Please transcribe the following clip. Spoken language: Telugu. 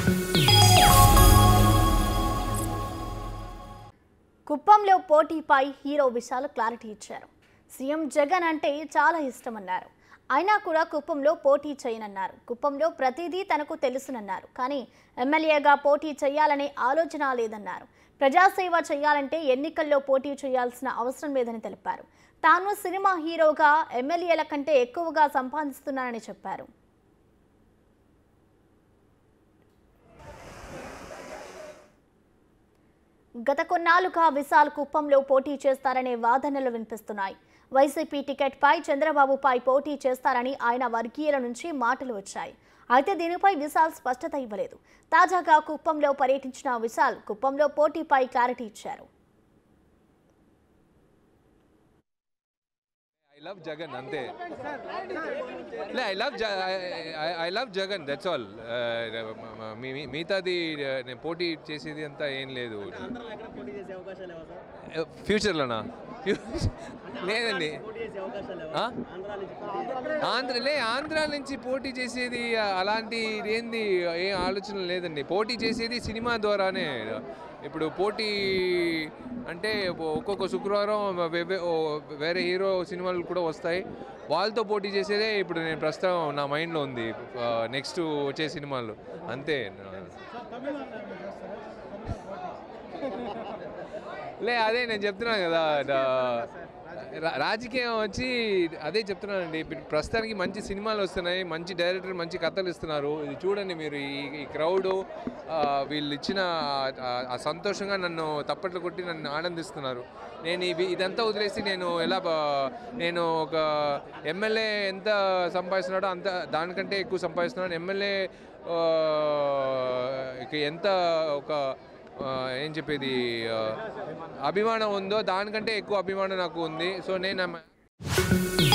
కుప్పంలో పోటీపై హీరో విశాల్ క్లారిటీ ఇచ్చారు. సీఎం జగన్ అంటే చాలా ఇష్టమన్నారు. అయినా కూడా కుప్పంలో పోటీ చేయనన్నారు. కుప్పంలో ప్రతిదీ తనకు తెలుసునన్నారు. కానీ ఎమ్మెల్యేగా పోటీ చేయాలనే ఆలోచన లేదన్నారు. ప్రజాసేవ చేయాలంటే ఎన్నికల్లో పోటీ చేయాల్సిన అవసరం లేదని తెలిపారు. తాను సినిమా హీరోగా ఎమ్మెల్యేల కంటే ఎక్కువగా సంపాదిస్తున్నానని చెప్పారు. గత కొన్నాళ్లుగా విశాల్ కుప్పంలో పోటీ చేస్తారనే వాదనలు వినిపిస్తున్నాయి. వైసీపీ టికెట్పై చంద్రబాబుపై పోటీ చేస్తారని ఆయన వర్గీయుల నుంచి మాటలు వచ్చాయి. అయితే దీనిపై విశాల్ స్పష్టత ఇవ్వలేదు. తాజాగా కుప్పంలో పర్యటించిన విశాల్ కుప్పంలో పోటీపై క్లారిటీ ఇచ్చారు. I love Jagan ante. I love Jagan, that's all. మిగతాది నేను పోటీ చేసేది అంతా ఏం లేదు. ఫ్యూచర్లోనా? లేదండి. ఆంధ్ర నుంచి పోటీ చేసేది అలాంటి ఏంది ఏం ఆలోచన లేదండి. పోటీ చేసేది సినిమా ద్వారానే. ఇప్పుడు పోటీ అంటే ఒక్కొక్క శుక్రవారం వేరే హీరో సినిమాలు కూడా వస్తాయి. వాళ్ళతో పోటీ చేసేదే ఇప్పుడు నేను ప్రస్తుతం నా మైండ్లో ఉంది. నెక్స్ట్ వచ్చే సినిమాలు అంతే. అదే నేను చెప్తున్నాను కదా, రాజకీయం వచ్చి అదే చెప్తున్నానండి. ప్రస్తుతానికి మంచి సినిమాలు వస్తున్నాయి, మంచి డైరెక్టర్ మంచి కథలు ఇస్తున్నారు. ఇది చూడండి మీరు, ఈ క్రౌడు వీళ్ళు ఇచ్చిన ఆ సంతోషంగా నన్ను తప్పట్లు కొట్టి నన్ను ఆనందిస్తున్నారు. నేను ఇదంతా వదిలేసి నేను ఒక ఎమ్మెల్యే ఎంత సంపాదిస్తున్నాడో అంత దానికంటే ఎక్కువ సంపాదిస్తున్నాను. ఎమ్మెల్యే ఎంత ఒక ఏం చెప్పేది అభిమానం ఉందో దానికంటే ఎక్కువ అభిమానం నాకు ఉంది. సో నేను